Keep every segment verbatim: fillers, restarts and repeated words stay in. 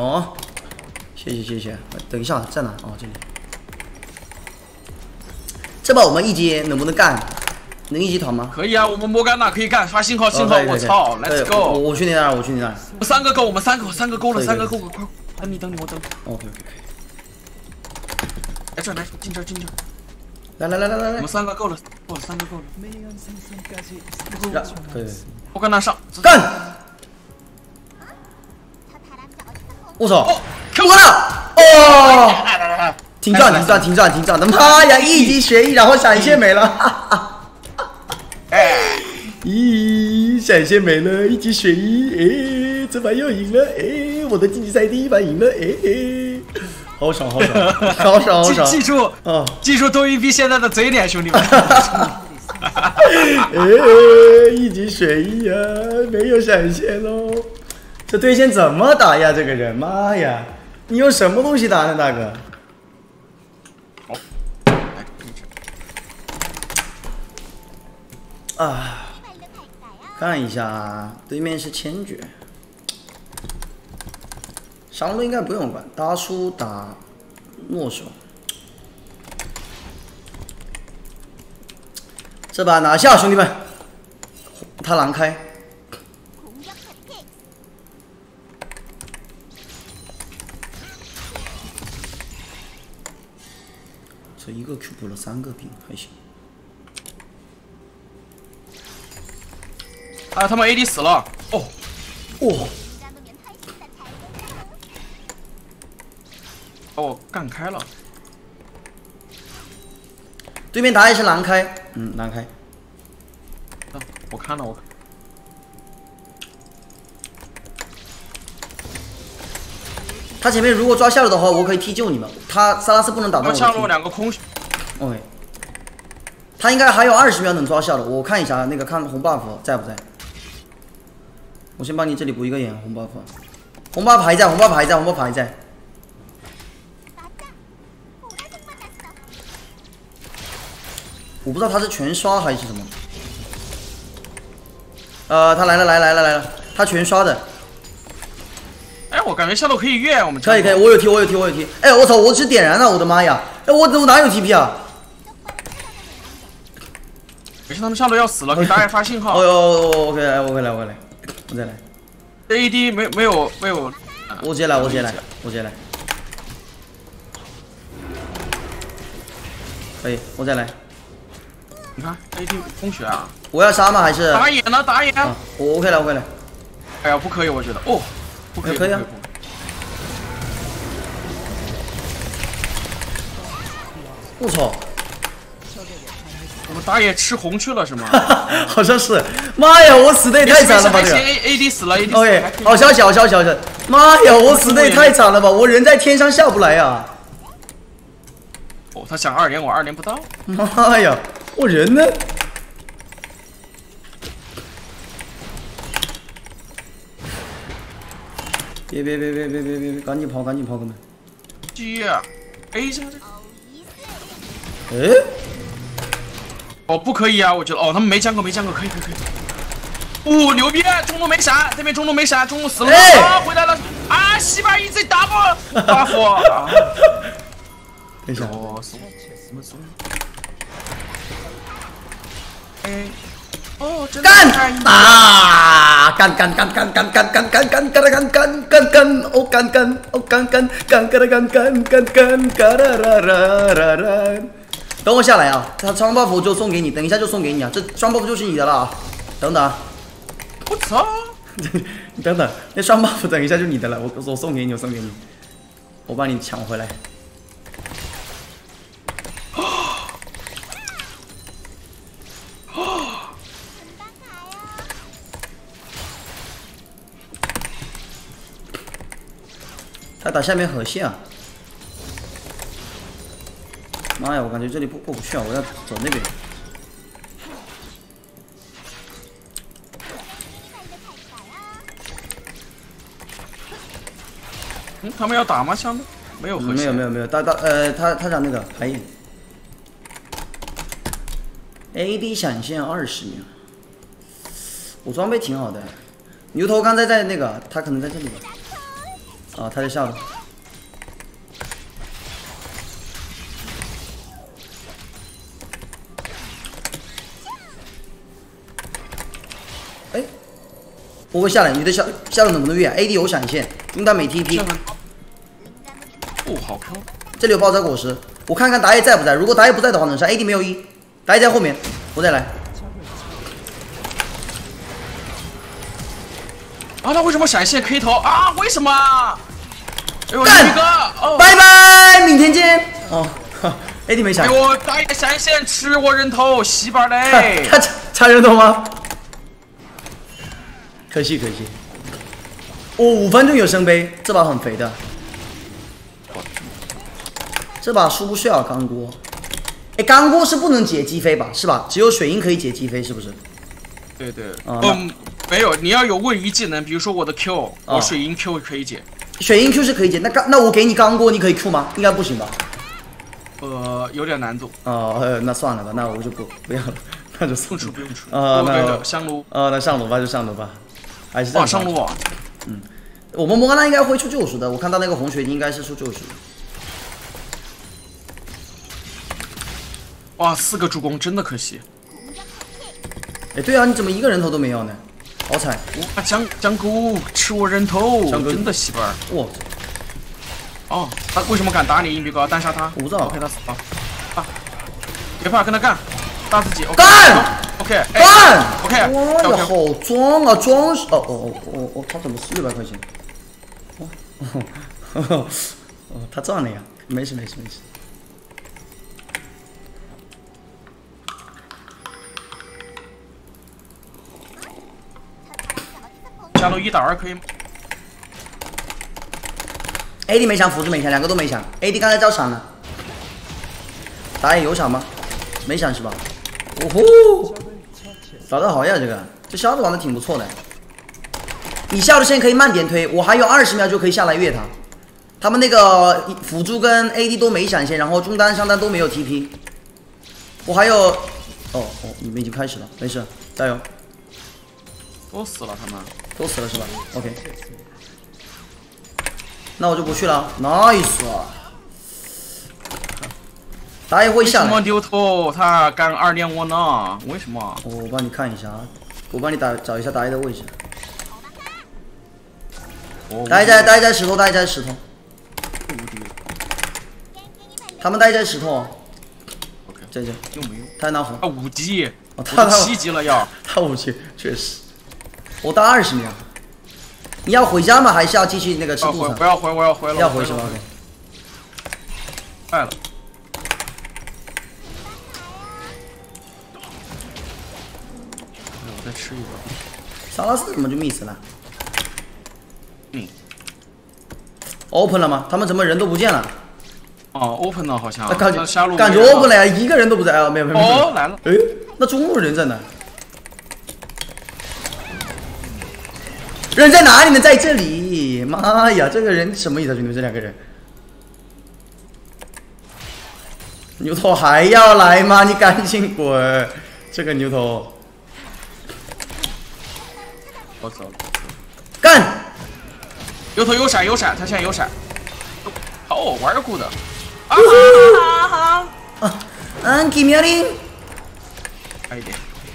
哦，谢谢谢谢。等一下，在哪？哦，这里。这把我们一级能不能干？能一级团吗？ 可以啊，我们莫甘娜可以干，发信号信号，我操 ，Let's go！ 我我去你那儿，我去你那儿。 我三个够，我们三个三个够了，三个够了，快！等你等你，我等。 OK OK OK。 来这来，进这进这。 来来来来来来。 我们三个够了，够了，三个够了。 可以。 莫甘娜上， 干！我操！ 我了！哦！停转停转停转停转！的妈呀，一级学艺，然后闪现没了。 哎， 咦，闪现没了，一级学艺，哎，这把又赢了，哎，我的竞技赛第一把赢了，哎，好爽好爽，好爽好爽！ 记住啊， 记住多一逼现在的嘴脸，兄弟们。 哎，一级学艺啊，没有闪现喽。这对线怎么打呀？这个人，妈呀，你用什么东西打呢，大哥？啊，看一下，对面是千珏，上路应该不用管，大叔打诺手，这把拿下，兄弟们，他狼开，这一个 Q 补了三个兵，还行。 啊，他们 A D 死了！哦， 哦， 哦，干开了。 对面打野是狼开，嗯，狼开。 啊，我看了，我看。 他前面如果抓下路的话，我可以踢救你们。他萨拉斯不能打断我。 下路两个空。 OK。他应该还有二十秒能抓下路，我看一下那个看红 buff 在不在。我先帮你这里补一个眼，红 buff， 红 buff 还在，红 buff 还在，红 buff 还在。我不知道他是全刷还是什么。呃，他来了，来了来了来了，他全刷的。 哎，我感觉下路可以越，我们可以可以，我有 T， 我有 T， 我有 T。哎，我操，我只点燃了，我的妈呀！哎，我我哪有 T P 啊？ 没事，他们下路要死了，给大家发信号。 哦哟，我可以来，我可以来，我可以来。我再来 ，A D 没没有没有， 我直接来，我直接来，我直接来，可以，我再来。 你看 A D 空血啊！ 我要杀吗？还是打野呢？打野！ 啊，我 OK 了，我 OK 了。 哎呀，不可以，我觉得哦，不可以， 可以啊。我操！ 我们打野吃红去了是吗？ 好像是。妈呀，我死的也太惨了吧！这个 A A D 死了 ，A D 死了。 OK， 好消息，好消息，好消息！妈呀，我死的也太惨了吧！我人在天上下不来呀。 哦，他想二连，我二连不到。 妈呀，我人呢？别别别别别别别别，赶紧跑，赶紧跑，哥们！ 接 A 一下这。 哎。 哦，不可以啊！我觉得哦，他们没降过，没降过，可以，可以，可以。哦，牛逼！中路没闪，这边中路没闪，中路死了。 哎、 啊，回来了！啊，西巴一 Z double buff。啊、 等一下， 哦，松，什么松？哎，哦，真的干啊！干干干干干干干干干干干干干干哦干干哦干干干干干干干干干啦啦啦啦啦！等我下来啊，他双 buff 就送给你，等一下就送给你啊，这双 buff 就是你的了啊！等等啊， 我操！ 你等等，那双 buff 等一下就你的了，我我送给你，我送给你，我帮你抢回来。他打下面河蟹啊！妈呀，我感觉这里过过不去啊，我要走那边。 嗯，他们要打吗？枪的没有河蟹、嗯， 没有没有没有，他他呃他他讲那个排眼 ，A D 闪现二十秒，我装备挺好的，牛头刚才在那个，他可能在这里吧。 啊，他在下路。哎，我会下来，你的下下路能不能越啊 ？A D 有闪现，应该没 T P。 哦，好飘！ 这里有爆炸果实，我看看打野在不在。如果打野不在的话，能上 A D 没有 E， 打野在后面，我再来。 啊，他为什么闪现 K 头啊？为什么？哎呦， 干一个！哦， 拜拜，明天见。哦 ，A D 没闪。 给我打野闪现吃我人头，西巴嘞！ 他插人头吗？可惜可惜。我、哦、五分钟有圣杯，这把很肥的。这把输不需要钢锅。哎，钢锅是不能解击飞吧？是吧？只有水银可以解击飞，是不是？ 对对。 啊、 嗯，没有，你要有位移技能，比如说我的 Q，、哦、我水银 Q 可以解。 水银 Q 是可以解，那钢那我给你钢锅，你可以 Q 吗？应该不行吧？ 呃，有点难度。 哦、呃，那算了吧，那我就不不要了，那就不出不用出。 啊、呃，那对的，上路。 呃，那上路吧，就上路吧。还是这样。 上路啊。 嗯，我们摩甘娜应该会出救赎的，我看到那个红血应该是出救赎。 哇，四个助攻真的可惜。 哎，对啊，你怎么一个人头都没有呢？好惨！ 哇，江江狗吃我人头，真的媳妇儿。 哇！ 哦，他为什么敢打你？硬币哥单杀他， 我不知道。 OK， 他死了。啊，别怕，跟他干，打自己。 干 ！OK， 干 ！OK， 哇呀，好装啊，装！哦哦哦哦哦，他怎么四六百块钱？哦哦哦，他赚了呀！没事没事没事。 下路一打二可以吗 ？A D 没闪，辅助没闪，两个都没闪。A D 刚才招闪了，打野有闪吗？没闪是吧？哦吼，打得好呀，这个这瞎子玩的挺不错的。你下路线可以慢点推，我还有二十秒就可以下来越他。他们那个辅助跟 A D 都没闪现，然后中单上单都没有 T P。我还有，哦哦，你们已经开始了，没事，加油。 都死了，他们都死了是吧 ？OK， 那我就不去了 ，nice。打野会下来。 为什么牛头他敢二连我呢？为什么？ 我帮你看一下啊，我帮你打找一下打野的位置。打野在打野在石头，打野在石头。他们打野在石头。 OK， 这这用没用？ 他拿红。 他五级， 哦，他七级了要。 他五级，确实。我打二十秒。你要回家吗？还是要继续那个吃路上？ 我要回，我要回了。 要回是吧？ 快了。我再吃一个。 萨拉斯怎么就 miss 了？ 嗯。 open 了吗？他们怎么人都不见了？ 哦 ，open 了好像。 感觉下路感觉 open 了呀，一个人都不在啊！没有没有没有。 哦，来了。 哎，那中路人在哪？人在哪里呢？在这里！妈呀，这个人什么意思？兄弟们，这两个人，牛头还要来吗？你赶紧滚！这个牛头， 我走了。 干！ 牛头有闪有闪，他现在有闪。哦，玩儿 good。啊哈哈哈！ 啊，嗯 ，give me a ring。 快一点。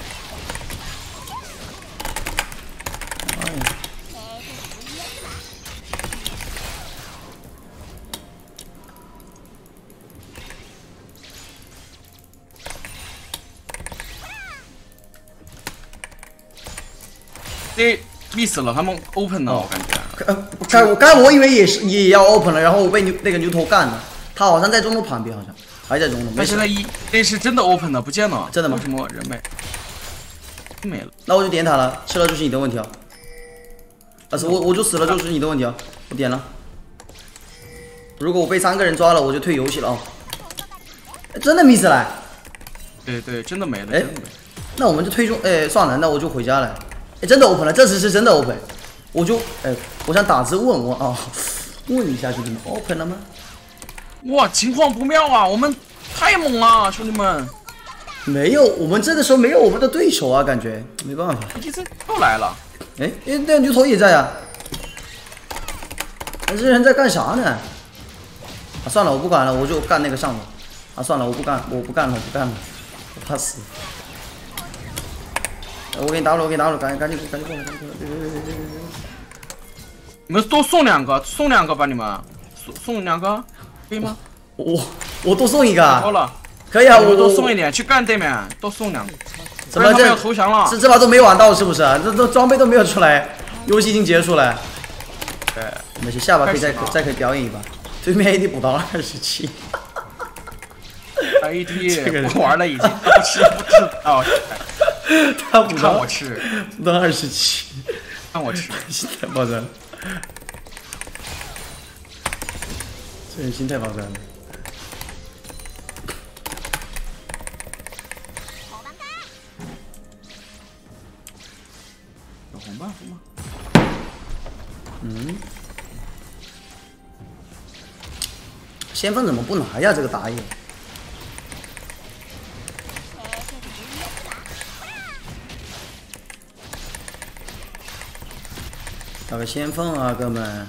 这 miss 了，他们 open 了，我感觉。 呃，刚我刚我以为也是也要 open 了，然后我被牛那个牛头干了，他好像在中路旁边，好像还在中路。 他现在一这是真的 open 的，不见了。 真的吗？ 为什么人没？没了。 那我就点塔了，吃了就是你的问题啊。但是我我就死了就是你的问题啊，我点了。如果我被三个人抓了，我就退游戏了啊。真的 miss 了。 对对，真的没了。 哎，那我们就退中，哎，算了，那我就回家了。哎，真的 open 了，这次是真的 open。我就，哎，我想打字问问啊，问一下兄弟们 ，open 了吗？ 哇，情况不妙啊，我们太猛了，兄弟们。 没有，我们这个时候没有我们的对手啊，感觉没办法。 这次又来了。 哎，哎，那牛头也在啊。 这些人在干啥呢？啊，算了，我不管了，我就干那个上路。啊，算了，我不干，我不干了，我不干了，我怕死。我给你打了，我给你打了，赶紧赶紧赶紧过来，赶紧过来！别别别别别别！ 你们多送两个，送两个吧，你们送送两个，可以吗？ 我我多送一个。 好了， 可以啊，我多送一点，去干对面，多送两个。 怎么这要投降了？ 这这把都没玩到是不是？这这装备都没有出来，游戏已经结束了。 对， 没事，下把可以再再可以表演一把。对面 A D 补到了二十七。 A D 不玩了已经，不吃不知道。 他补看我吃， 补到二十七， 看我吃， 心态爆炸了。这人心态爆炸了。 有红 buff 吗？ 嗯。先锋怎么不拿呀？这个打野。打个先锋啊，哥们！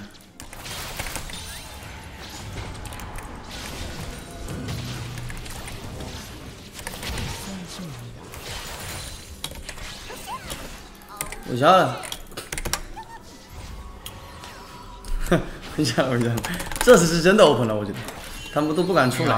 回家了，哼，回家了，回家了。这次是真的 open 了，我觉得，他们都不敢出来。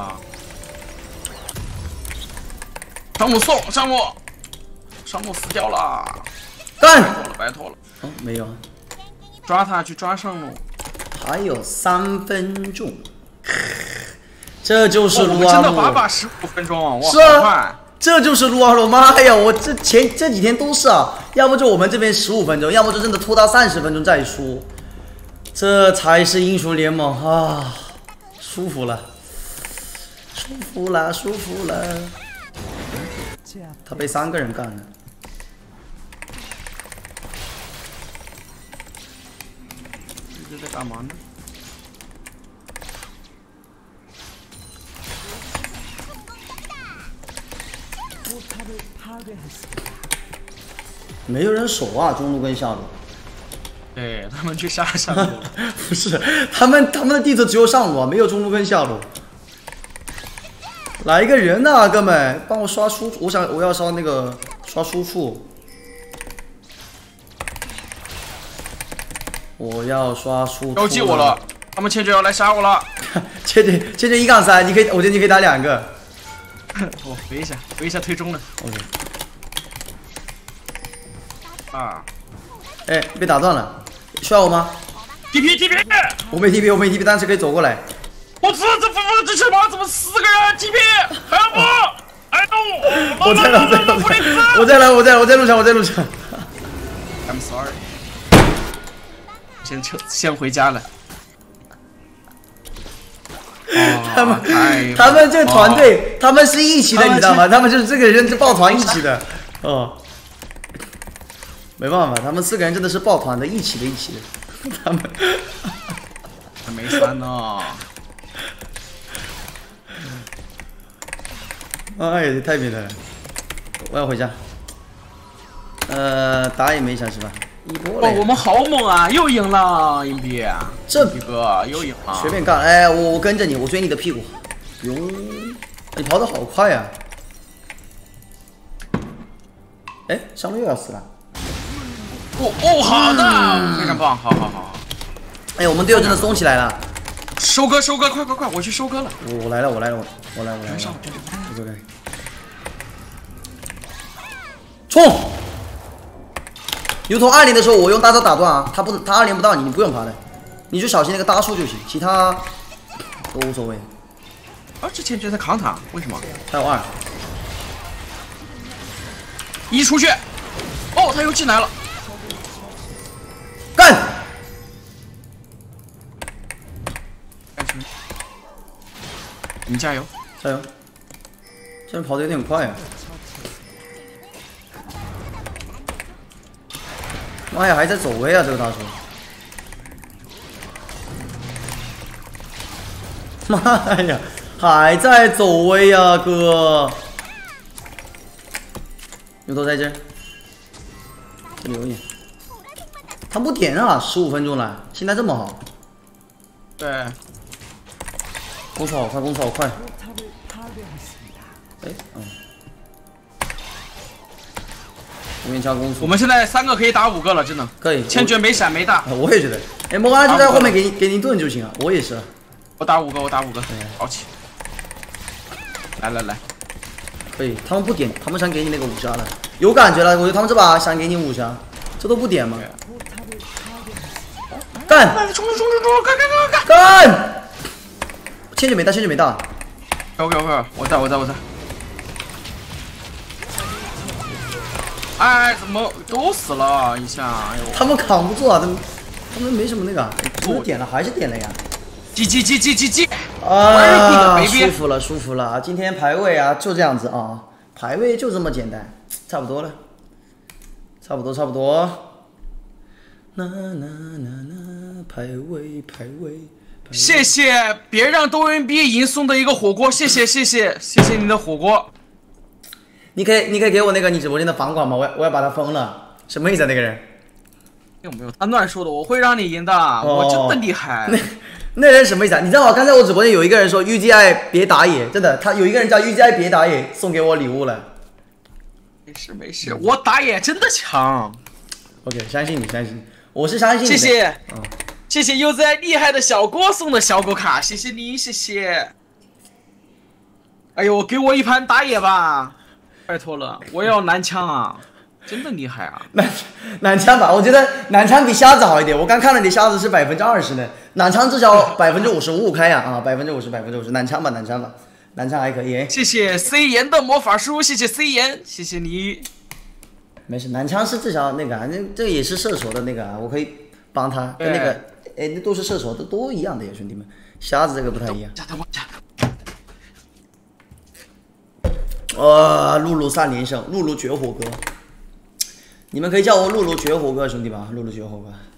上路送上路，上路死掉了， 干！ 拜托了，拜托了。 哦，没有。 抓他去抓上路， 还有三分钟，这就是撸啊撸。 我真的把把十五分钟，哇， 是啊， 好快！ 这就是撸啊撸。妈呀，我这前这几天都是啊，要不就我们这边十五分钟，要么就真的拖到三十分钟再输，这才是英雄联盟啊！舒服了，舒服了，舒服了。他被三个人干了。 这在干嘛呢？ 没有人守啊，中路跟下路。 对他们去杀上路， 不是，他们他们的地图只有上路啊，没有中路跟下路。来一个人呐、啊，哥们，帮我刷输出，我想我要刷那个刷输出。我要刷输出。 要记我了，他们千珏要来杀我了。 千珏千珏一杠三，你可以，我觉得你可以打两个。 我回一下，回一下推中了。 OK。 啊！ 哎，被打断了，需要我吗 ？T P T P。 我没 T P， 我没 T P， 但是可以走过来。 我操！这这这什么？怎么四个人 T P？ 还要不？哎我在了，我在了，我在了，我在路上，我在路上。 I'm sorry。先撤，先回家了。 他们他们这个团队，他们是一起的，你知道吗？他们就是这个人是抱团一起的。哦。没办法，他们四个人真的是抱团的，一起的，一起的。他们还没删呢。 哎呀，太变态了！我要回家。呃，打也没想是吧？一波了。 哦，我们好猛啊！又赢了，硬币。 这一个又赢了。 随便干，哎，我我跟着你，我追你的屁股。哟，你跑得好快呀！哎，上路又要死了。 哦哦，好的，非常棒，好好好。 哎，我们队友真的松起来了。 收割，收割，快快快，我去收割了。 我我来了，我来了，我我来，我来了。 上， 我来。冲！牛头二连的时候，我用大招打断啊，他不，他二连不到你，你不用爬的，你就小心那个大树就行，其他都无所谓。 啊，之前觉得扛塔，为什么？ 他有二。 一出去，哦，他又进来了。 干！ 你们加油， 加油！这人跑得有点快啊！妈呀，还在走位啊，这个大叔！妈呀，还在走位啊，哥！牛头在这儿，这里有点。他不点啊，十五分钟了，现在这么好， 对， 攻速好快，攻速好快。哎，嗯。后面加攻速。 我们现在三个可以打五个了，真的。 可以。 千珏没闪没大。 我也觉得。哎，莫安就在后面给你给你盾就行了。我也是。 我打五个，我打五个。好起。来来来。 可以，他们不点，他们想给你那个五杀的，有感觉了。我觉得他们这把想给你五杀，这都不点吗？干！ 冲冲冲冲冲！干干干干干！千珏没大，千珏没大。 OK OK， 我在我在我在。哎，怎么都死了一下？哎呦！ 他们扛不住啊，他们他们没什么那个，怎么点了还是点了呀？ 击击击击击击！ 啊，舒服了，舒服了！今天排位啊，就这样子啊，排位就这么简单，差不多了，差不多，差不多。啦啦啦啦，排位，排位。 谢谢，别让多人逼赢送的一个火锅，谢谢，谢谢，谢谢你的火锅。 你可以，你可以给我那个你直播间的房管吗？我要，我要把它封了。什么意思啊？那个人？ 有没有？他乱说的，我会让你赢的，哦、我真的厉害。 那那人什么意思啊？你知道吗？刚才我直播间有一个人说 U G I 别打野，真的，他有一个人叫 U G I 别打野，送给我礼物了。 没事没事，我打野真的强。 OK， 相信你，相信你，我是相信你的。 谢谢， 嗯， 谢谢 U G I 厉害的小郭送的小狗卡，谢谢你，谢谢。哎呦，给我一盘打野吧，拜托了，我要男枪啊。真的厉害啊！ 男男枪吧，我觉得男枪比瞎子好一点。我刚看了你瞎子是百分之二十呢，男枪至少百分之五十五五开呀啊，百分之五十百分之五十，男枪吧男枪吧，男枪还可以。 谢谢 C 言的魔法书，谢谢 C 言，谢谢你。 没事，男枪是至少那个啊，那这个也是射手的那个啊，我可以帮他跟那个，哎，那都是射手，都都一样的呀，兄弟们。瞎子这个不太一样。哇，露露三连胜，露露绝火哥。你们可以叫我露露绝活哥，兄弟们，露露绝活哥。